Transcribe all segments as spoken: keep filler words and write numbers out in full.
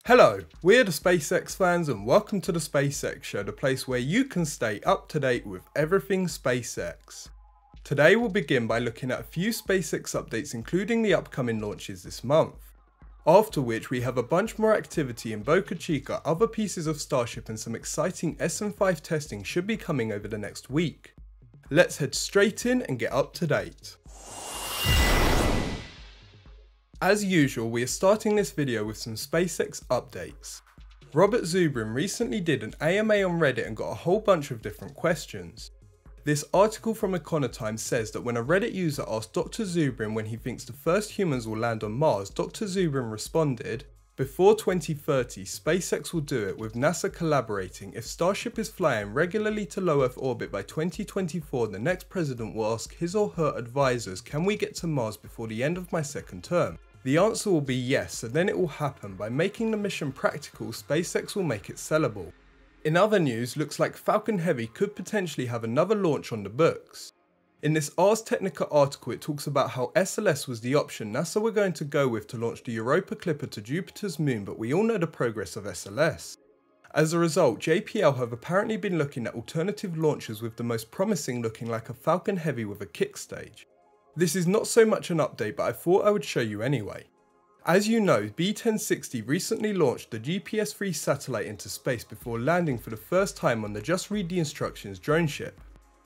Hello, we're the SpaceX fans and welcome to the SpaceX Show, the place where you can stay up to date with everything SpaceX. Today we'll begin by looking at a few SpaceX updates including the upcoming launches this month. After which we have a bunch more activity in Boca Chica, other pieces of Starship and some exciting S N five testing should be coming over the next week. Let's head straight in and get up to date. As usual, we are starting this video with some SpaceX updates. Robert Zubrin recently did an A M A on Reddit and got a whole bunch of different questions. This article from Econotimes says that when a Reddit user asked Doctor Zubrin when he thinks the first humans will land on Mars, Doctor Zubrin responded, "Before twenty thirty, SpaceX will do it, with NASA collaborating. If Starship is flying regularly to low Earth orbit by twenty twenty-four, the next president will ask his or her advisors, can we get to Mars before the end of my second term? The answer will be yes, and then it will happen. By making the mission practical, SpaceX will make it sellable." In other news, looks like Falcon Heavy could potentially have another launch on the books. In this Ars Technica article it talks about how S L S was the option NASA were going to go with to launch the Europa Clipper to Jupiter's moon, but we all know the progress of S L S. As a result, J P L have apparently been looking at alternative launches, with the most promising looking like a Falcon Heavy with a kick stage. This is not so much an update, but I thought I would show you anyway. As you know, B ten sixty recently launched the G P S free satellite into space before landing for the first time on the Just Read the Instructions drone ship.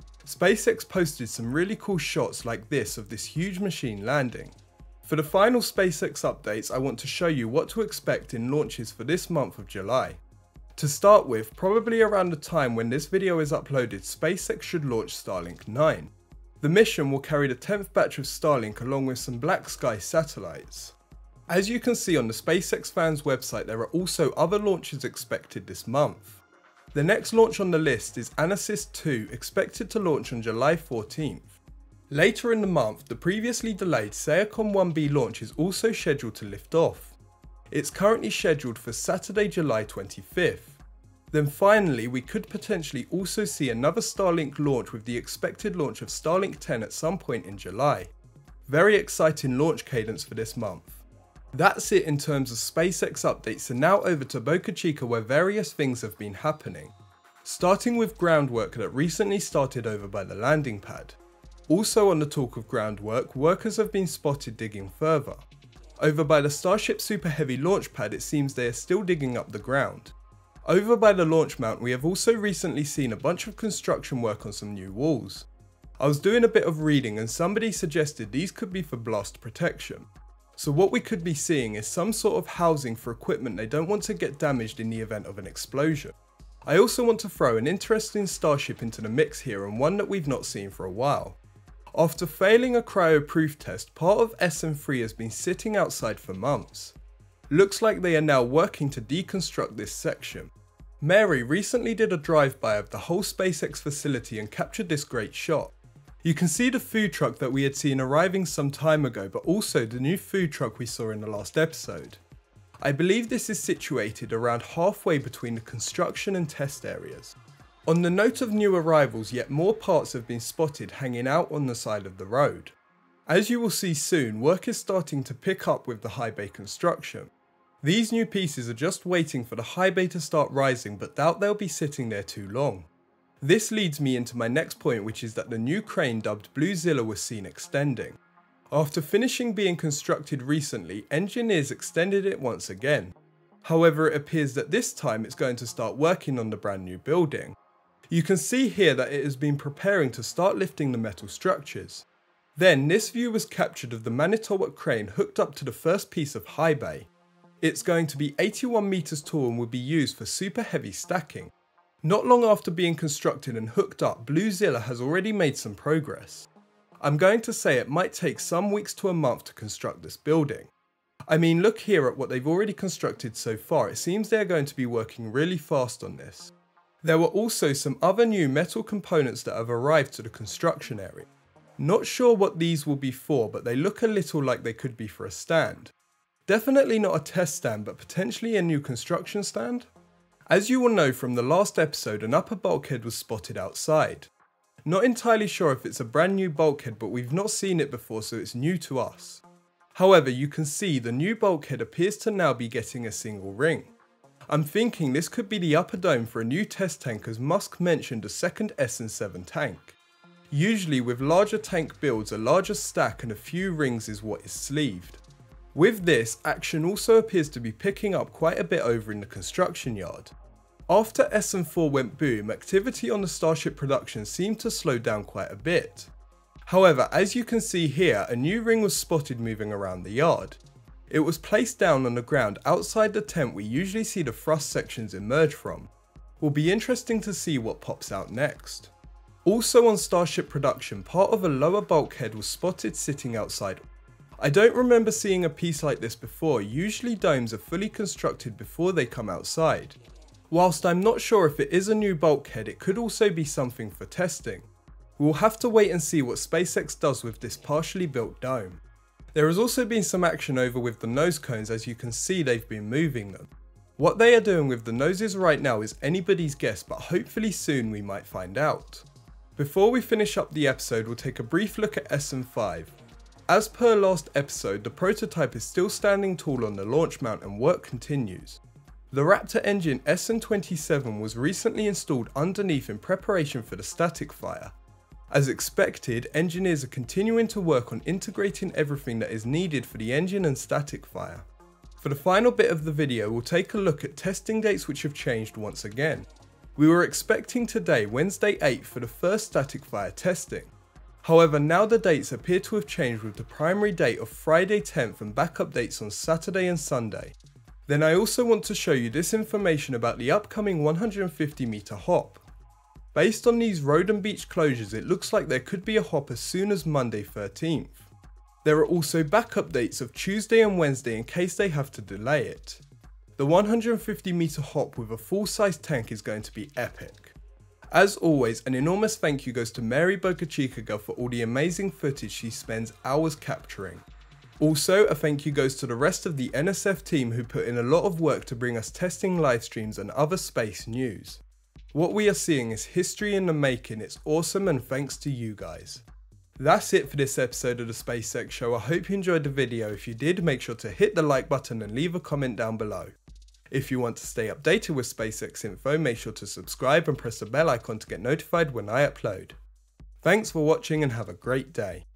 SpaceX posted some really cool shots like this of this huge machine landing. For the final SpaceX updates, I want to show you what to expect in launches for this month of July. To start with, probably around the time when this video is uploaded, SpaceX should launch Starlink nine. The mission will carry the tenth batch of Starlink along with some Black Sky satellites. As you can see on the SpaceXFans website, there are also other launches expected this month. The next launch on the list is Anasis two, expected to launch on July fourteenth. Later in the month, the previously delayed Sayacom one B launch is also scheduled to lift off. It's currently scheduled for Saturday, July twenty-fifth. Then finally, we could potentially also see another Starlink launch with the expected launch of Starlink ten at some point in July. Very exciting launch cadence for this month. That's it in terms of SpaceX updates, and now over to Boca Chica where various things have been happening. Starting with groundwork that recently started over by the landing pad. Also on the talk of groundwork, workers have been spotted digging further. Over by the Starship Superheavy launch pad, it seems they are still digging up the ground. Over by the launch mount, we have also recently seen a bunch of construction work on some new walls. I was doing a bit of reading and somebody suggested these could be for blast protection. So what we could be seeing is some sort of housing for equipment they don't want to get damaged in the event of an explosion. I also want to throw an interesting Starship into the mix here, and one that we've not seen for a while. After failing a cryo-proof test, part of S N three has been sitting outside for months. Looks like they are now working to deconstruct this section. Mary recently did a drive-by of the whole SpaceX facility and captured this great shot. You can see the food truck that we had seen arriving some time ago, but also the new food truck we saw in the last episode. I believe this is situated around halfway between the construction and test areas. On the note of new arrivals, yet more parts have been spotted hanging out on the side of the road. As you will see soon, work is starting to pick up with the high bay construction. These new pieces are just waiting for the high bay to start rising, but doubt they'll be sitting there too long. This leads me into my next point, which is that the new crane dubbed Bluezilla was seen extending. After finishing being constructed recently, engineers extended it once again. However, it appears that this time it's going to start working on the brand new building. You can see here that it has been preparing to start lifting the metal structures. Then this view was captured of the Manitowoc crane hooked up to the first piece of high bay. It's going to be eighty-one meters tall and will be used for super heavy stacking. Not long after being constructed and hooked up, Bluezilla has already made some progress. I'm going to say it might take some weeks to a month to construct this building. I mean, look here at what they've already constructed so far. It seems they're going to be working really fast on this. There were also some other new metal components that have arrived to the construction area. Not sure what these will be for, but they look a little like they could be for a stand. Definitely not a test stand, but potentially a new construction stand? As you will know from the last episode, an upper bulkhead was spotted outside. Not entirely sure if it's a brand new bulkhead, but we've not seen it before, so it's new to us. However, you can see the new bulkhead appears to now be getting a single ring. I'm thinking this could be the upper dome for a new test tank, as Musk mentioned a second S N seven tank. Usually with larger tank builds, a larger stack and a few rings is what is sleeved. With this, action also appears to be picking up quite a bit over in the construction yard. After S N four went boom, activity on the Starship production seemed to slow down quite a bit. However, as you can see here, a new ring was spotted moving around the yard. It was placed down on the ground outside the tent we usually see the thrust sections emerge from. Will be interesting to see what pops out next. Also on Starship production, part of a lower bulkhead was spotted sitting outside. I don't remember seeing a piece like this before. Usually domes are fully constructed before they come outside. Whilst I'm not sure if it is a new bulkhead, it could also be something for testing. We'll have to wait and see what SpaceX does with this partially built dome. There has also been some action over with the nose cones, as you can see they've been moving them. What they are doing with the noses right now is anybody's guess, but hopefully soon we might find out. Before we finish up the episode, we'll take a brief look at S N five. As per last episode, the prototype is still standing tall on the launch mount and work continues. The Raptor engine S N twenty-seven was recently installed underneath in preparation for the static fire. As expected, engineers are continuing to work on integrating everything that is needed for the engine and static fire. For the final bit of the video, we'll take a look at testing dates which have changed once again. We were expecting today, Wednesday eighth, for the first static fire testing. However, now the dates appear to have changed, with the primary date of Friday tenth and backup dates on Saturday and Sunday. Then I also want to show you this information about the upcoming one hundred fifty metre hop. Based on these road and beach closures, it looks like there could be a hop as soon as Monday thirteenth. There are also backup dates of Tuesday and Wednesday in case they have to delay it. The one hundred fifty metre hop with a full-size tank is going to be epic. As always, an enormous thank you goes to Mary Boca Chica girl for all the amazing footage she spends hours capturing. Also, a thank you goes to the rest of the N S F team who put in a lot of work to bring us testing live streams and other space news. What we are seeing is history in the making. It's awesome, and thanks to you guys. That's it for this episode of the SpaceX Show. I hope you enjoyed the video. If you did, make sure to hit the like button and leave a comment down below. If you want to stay updated with SpaceX info, make sure to subscribe and press the bell icon to get notified when I upload. Thanks for watching and have a great day.